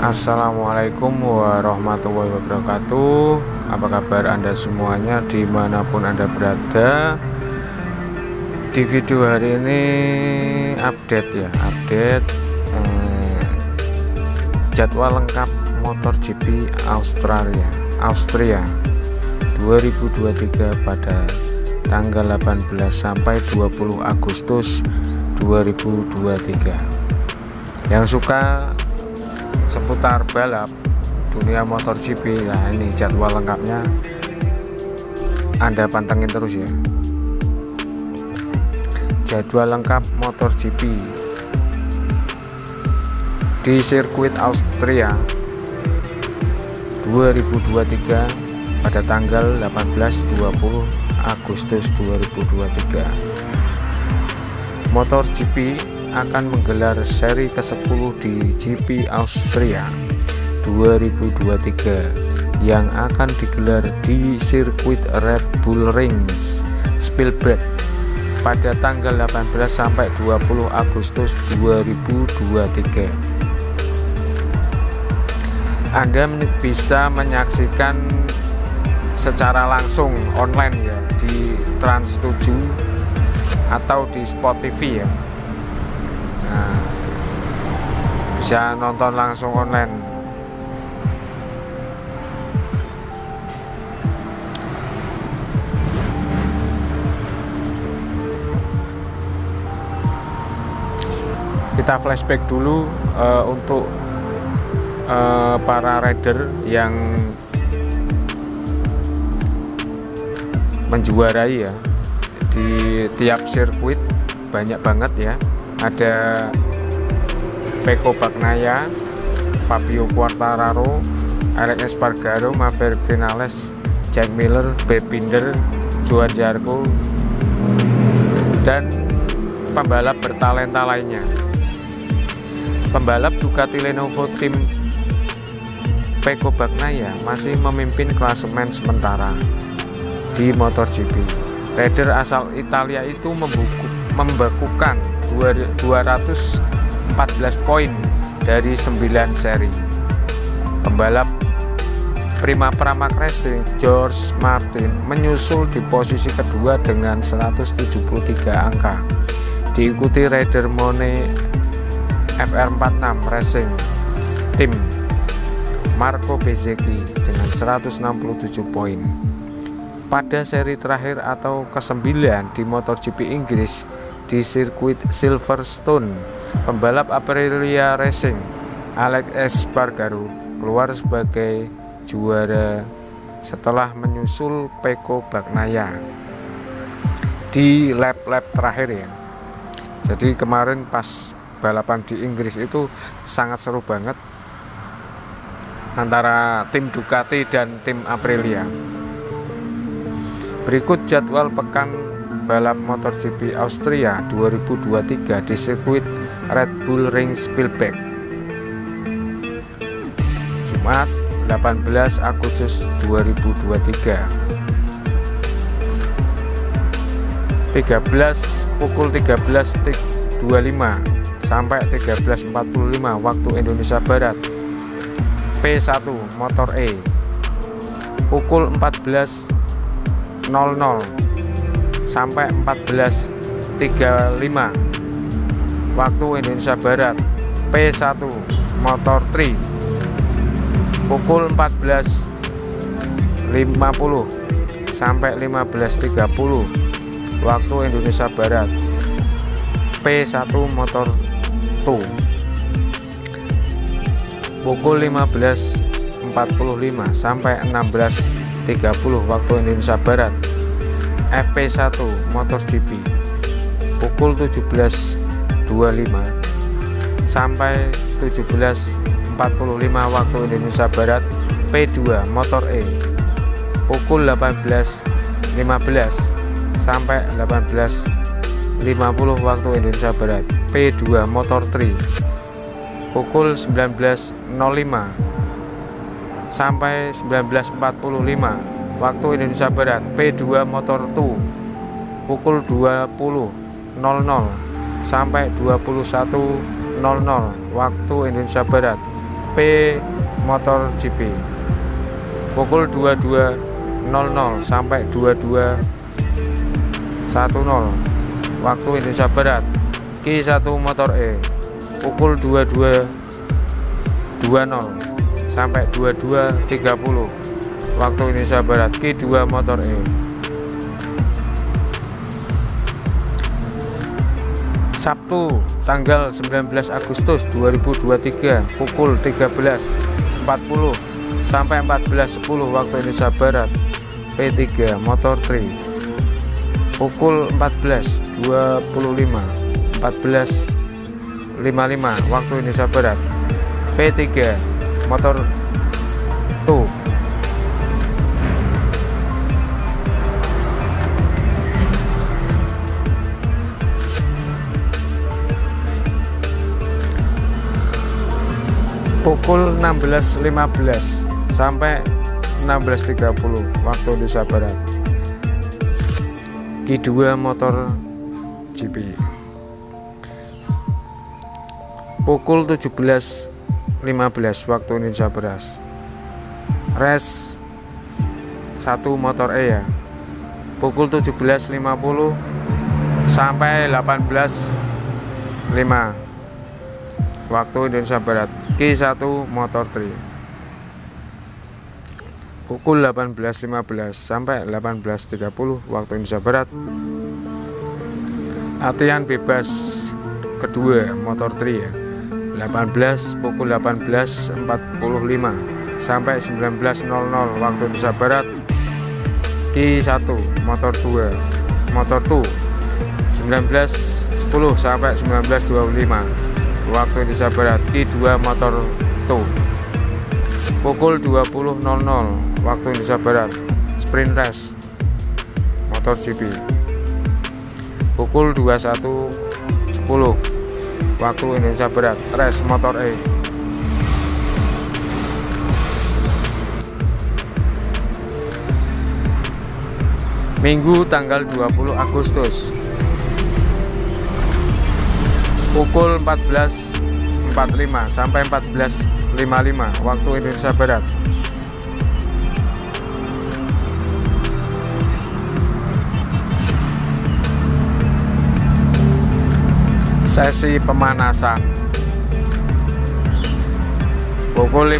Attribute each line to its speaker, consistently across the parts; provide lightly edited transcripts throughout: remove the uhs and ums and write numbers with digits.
Speaker 1: Assalamualaikum warahmatullahi wabarakatuh. Apa kabar Anda semuanya dimanapun Anda berada? Di video hari ini update jadwal lengkap MotoGP Austria 2023 pada tanggal 18 sampai 20 Agustus 2023. Yang suka seputar balap dunia MotoGP, nah ini jadwal lengkapnya, Anda pantengin terus ya. Jadwal lengkap MotoGP di sirkuit Austria 2023 pada tanggal 18-20 Agustus 2023. MotoGP akan menggelar seri ke-10 di GP Austria 2023 yang akan digelar di sirkuit Red Bull Ring Spielberg pada tanggal 18 sampai 20 Agustus 2023. Anda bisa menyaksikan secara langsung online ya di Trans 7 atau di Sport TV ya. Nah, bisa nonton langsung online. Kita flashback dulu untuk para rider yang menjuarai ya di tiap sirkuit, banyak banget ya. Ada Pecco Bagnaia, Fabio Quartararo, Alex Espargaro, Maverick Vinales, Jack Miller, Brad Binder, Johan Zarco, dan pembalap bertalenta lainnya. Pembalap Ducati Lenovo tim Pecco Bagnaia masih memimpin klasemen sementara di MotoGP. Rider asal Italia itu membakukan 214 poin dari 9 seri. Pembalap Prima Pramac Racing George Martin menyusul di posisi kedua dengan 173 angka. Diikuti rider Mone FR46 Racing tim Marco Bezzecchi dengan 167 poin. Pada seri terakhir atau ke-9 di MotoGP Inggris di sirkuit Silverstone, pembalap Aprilia Racing Alex Espargaro keluar sebagai juara setelah menyusul Pecco Bagnaia di lap-lap terakhir ya. Jadi kemarin pas balapan di Inggris itu sangat seru banget antara tim Ducati dan tim Aprilia. Berikut jadwal pekan balap MotoGP Austria 2023 di sirkuit Red Bull Ring Spielberg. Jumat 18 Agustus 2023 pukul 13.25 sampai 13.45 waktu Indonesia Barat. P1 Motor E pukul 14.00 sampai 14.35 waktu Indonesia Barat. P1 Motor 3 pukul 14.50 sampai 15.30 waktu Indonesia Barat. P1 Motor 2 pukul 15.45 sampai 16.30 waktu Indonesia Barat. FP1 MotoGP pukul 17.25 sampai 17.45 waktu Indonesia Barat. P2 Motor E pukul 18.15 sampai 18.50 waktu Indonesia Barat. P2 Motor 3 pukul 19.05 sampai 19.45 waktu Indonesia Barat. P2 Motor 2 pukul 20.00 sampai 21.00 waktu Indonesia Barat. P MotoGP. Pukul 22.00 sampai 22.10 waktu Indonesia Barat. Q1 Motor E pukul 22.20 sampai 22.30 waktu Indonesia Barat. Q2 Motor E. Sabtu tanggal 19 Agustus 2023 pukul 13.40 sampai 14.10 waktu Indonesia Barat. P3 Motor 3 pukul 14.25 14.55 waktu Indonesia Barat. P3 Motor 2 pukul 16.15 sampai 16.30 waktu Indonesia Barat. Q2 Motor GP pukul 17.15 waktu Indonesia Barat. Race 1 Motor E ya, pukul 17.50 sampai 18.05 waktu Indonesia Barat. Q1 Motor 3 pukul 18.15 sampai 18.30 waktu Indonesia Barat. Latihan bebas kedua Motor 3 ya, pukul 18.45 sampai 19.00 waktu Indonesia Barat. Q1 Motor 2 19.10 sampai 19.25 waktu Indonesia Barat. Q2 Motor 2 pukul 20.00 waktu Indonesia Barat. Sprint Race Motor GP pukul 21.10 waktu Indonesia Barat. Race Motor E. Minggu tanggal 20 Agustus pukul 14.45 sampai 14.55 waktu Indonesia Barat. Sesi pemanasan pukul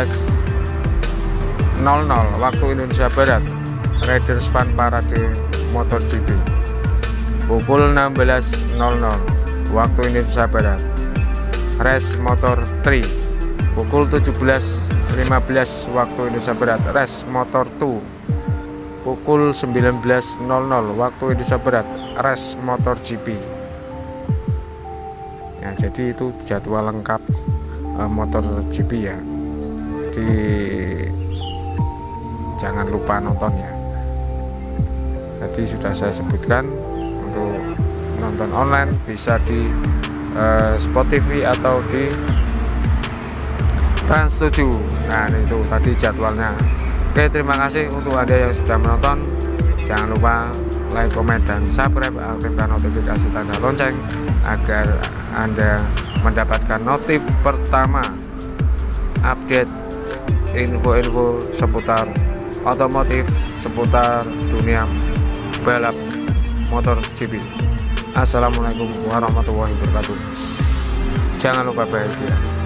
Speaker 1: 15.00 waktu Indonesia Barat. Riders Fun Parade MotoGP pukul 16.00 waktu Indonesia Barat. Race Motor 3 pukul 17.15 waktu Indonesia Barat. Race Motor 2 pukul 19.00 waktu Indonesia Barat. Race Motor GP. Ya, jadi itu jadwal lengkap Motor GP ya. Jadi jangan lupa nonton ya. Jadi sudah saya sebutkan, untuk nonton online bisa di Spotify atau di Trans 7. Nah itu tadi jadwalnya. Oke, terima kasih untuk Anda yang sudah menonton. Jangan lupa like, komen, dan subscribe, aktifkan notifikasi tanda lonceng agar Anda mendapatkan notif pertama update info-info seputar otomotif, seputar dunia balap motor GP. Assalamualaikum warahmatullahi wabarakatuh. Jangan lupa bahagia.